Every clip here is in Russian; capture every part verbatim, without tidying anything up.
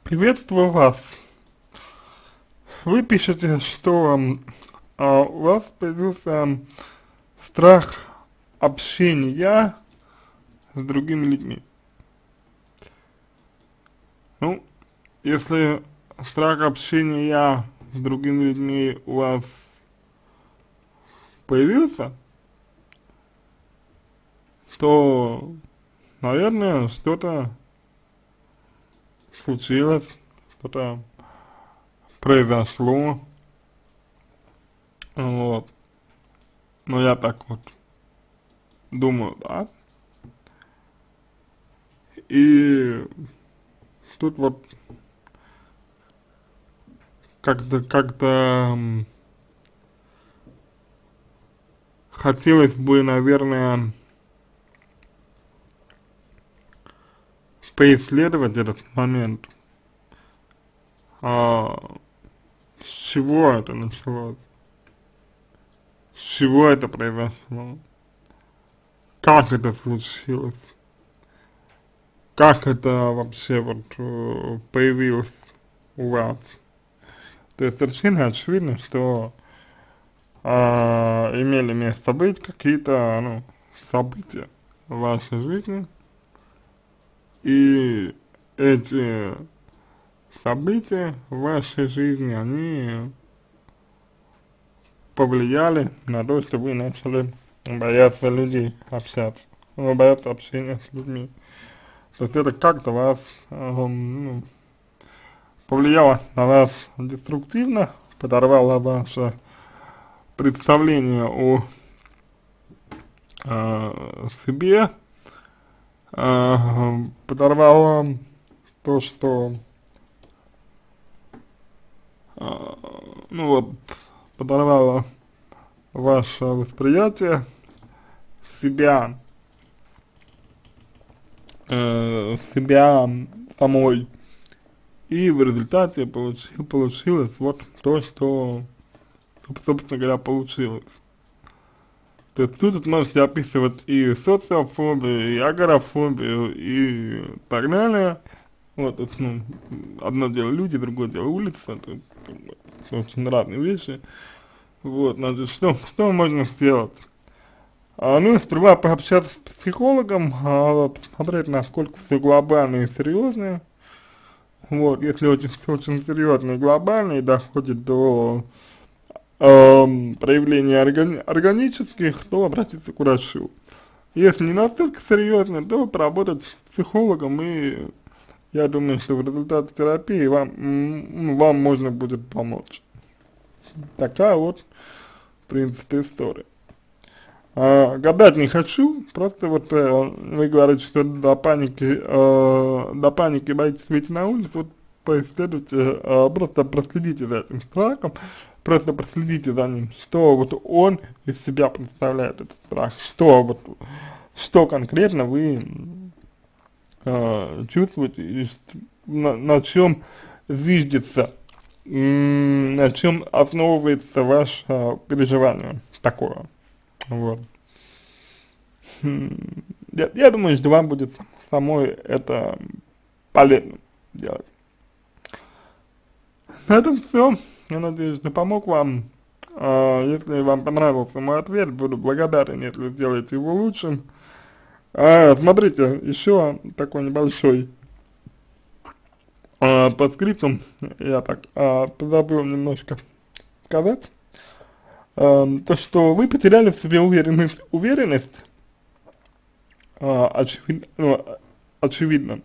Приветствую вас. Вы пишете, что м, а, у вас появился м, страх общения с другими людьми. Ну, если страх общения с другими людьми у вас появился, то, наверное, что-то случилось, что-то произошло, вот. Ну, я так вот думаю, да. И тут вот как-то, как-то м, хотелось бы, наверное, поисследовать этот момент, а, с чего это началось, с чего это произошло, как это случилось, как это вообще вот э, появилось у вас. То есть совершенно очевидно, что а, имели место быть какие-то, ну, события в вашей жизни, и эти события в вашей жизни, они повлияли на то, что вы начали бояться людей, общаться, ну, бояться общения с людьми. То есть это как-то вас, эм, ну, повлияло на вас деструктивно, подорвало ваше представление о э, себе, э, подорвало то, что, э, ну вот, подорвало ваше восприятие себя, э, себя самой, и в результате получил, получилось вот то, что, собственно говоря, получилось. То есть тут вот можете описывать и социофобию, и агорафобию, и так далее. Вот, это, ну, одно дело люди, другое дело улица, это, как бы, очень разные вещи. Вот, значит, что, что можно сделать? А, ну, сперва пообщаться с психологом, а, вот, посмотреть, насколько все глобально и серьезно. Вот, если очень, очень серьезно и глобально и доходит до эм, проявления органи органических, то обратиться к врачу. Если не настолько серьезно, то поработать с психологом, и я думаю, что в результате терапии вам, м, вам можно будет помочь. Такая вот, в принципе, история. А, гадать не хочу, просто вот э, вы говорите, что до паники, э, до паники боитесь выйти на улицу, вот поисследуйте, э, просто проследите за этим страхом, просто проследите за ним, что вот он из себя представляет, этот страх, что вот, что конкретно вы э, чувствуете, и на, на чем зиждется, на чем основывается ваше переживание такое. Вот. Я, я думаю, что вам будет самой это полезно делать. На этом все. Я надеюсь, что помог вам. А, если вам понравился мой ответ, буду благодарен, если сделаете его лучшим. А, смотрите, еще такой небольшой а, по скриптам, я так а, позабыл немножко сказать. А, то, что вы потеряли в себе уверенность, уверенность а, очевидно, ну, очевидно.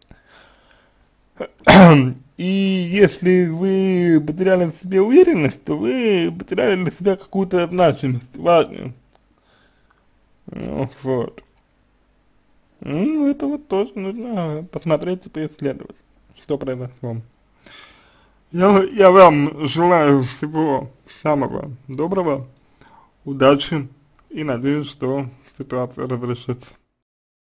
И если вы потеряли в себе уверенность, то вы потеряли для себя какую-то значимость, важную. Ну, вот. Ну, это вот тоже нужно посмотреть и поисследовать, что произошло. Я, я вам желаю всего самого доброго, удачи, и надеюсь, что ситуация разрешится.